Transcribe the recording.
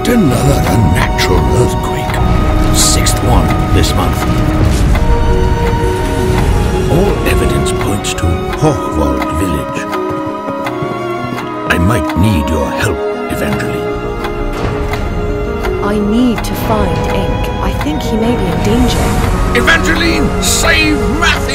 Yet another unnatural earthquake. 6th one this month. All evidence points to Hochwald village. I might need your help, Evangeline. I need to find Ink. I think he may be in danger. Evangeline, save Matthew!